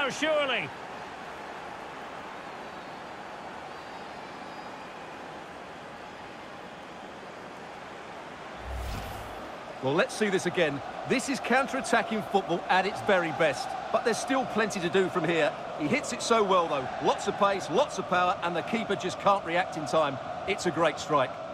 now, surely. Well, let's see this again. This is counter-attacking football at its very best. But there's still plenty to do from here. He hits it so well, though. Lots of pace, lots of power, and the keeper just can't react in time. It's a great strike.